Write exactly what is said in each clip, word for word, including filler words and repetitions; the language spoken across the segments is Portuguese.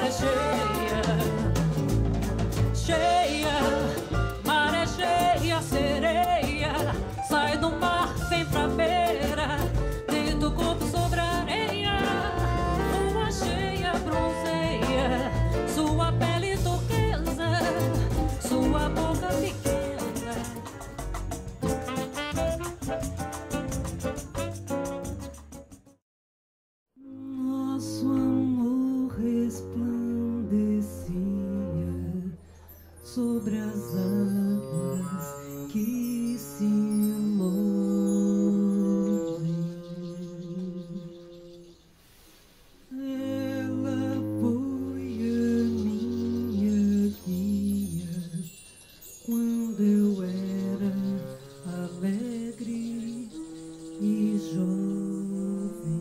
maré cheia, cheia, maré cheia, sereia, sai do mar, vem pra beira, dentro do corpo sobre a areia, lua cheia, bronzeia, sua pele turquesa, sua boca pequena. Nosso amor resplandecia sobre as águas que se movem. Ela foi a minha guia quando eu era alegre e jovem.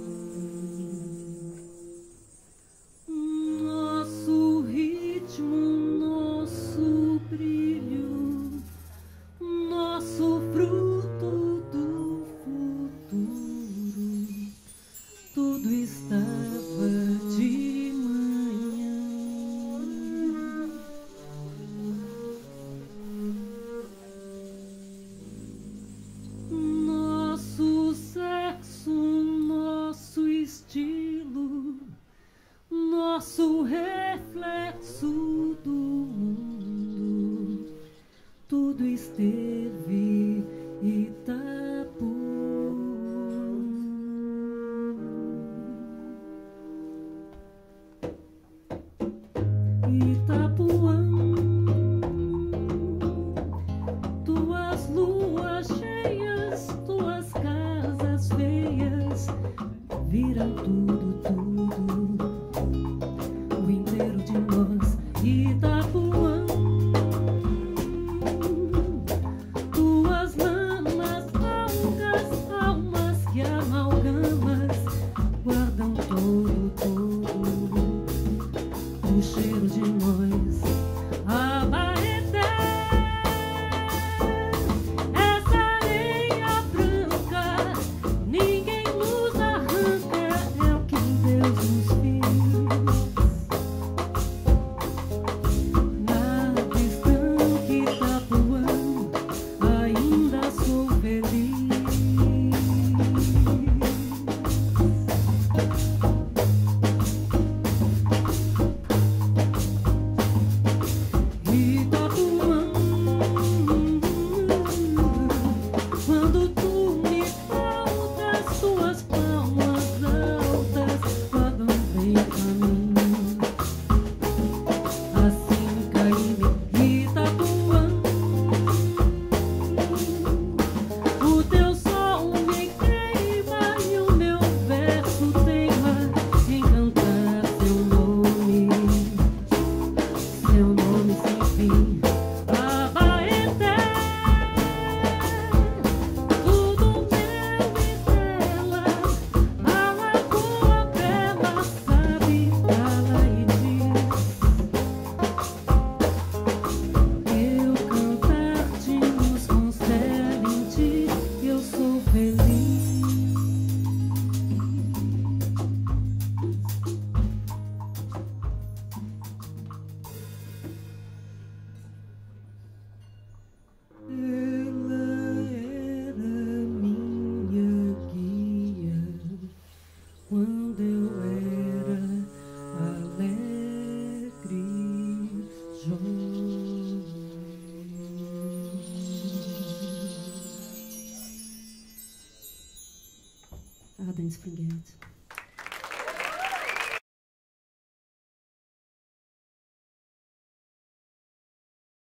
Nosso ritmo, nosso brilho, nosso fruto do futuro, tudo estava de manhã. Nosso sexo, nosso estilo, nosso reflexo do mundo, tudo esteve Itapuã. Itapuã, tuas luas cheias, tuas casas feias, viram tudo, tudo, o inteiro de nós. Itapuã, tuas lamas, algas, almas que amalgamas, guardam todo, todo o cheiro de nós. Abaeté, essa areia branca, ninguém nos arranca, é o que Deus nos fez. Na distante Itapuã, ainda sou feliz. Itapuã, quando tu me faltas, tuas palmas altas guardam bem pra mim. Assim caí-me, Itapuã, o teu sol me queima e o meu verso teima em cantar seu nome, seu nome sem fim. Abaeté, tudo meu e dela, a lagoa bela sabe fala e diz. Eu cantar-te nos constela em ti, eu sou feliz. Ela era minha guia quando eu era alegre, jovem. Ardent Springate.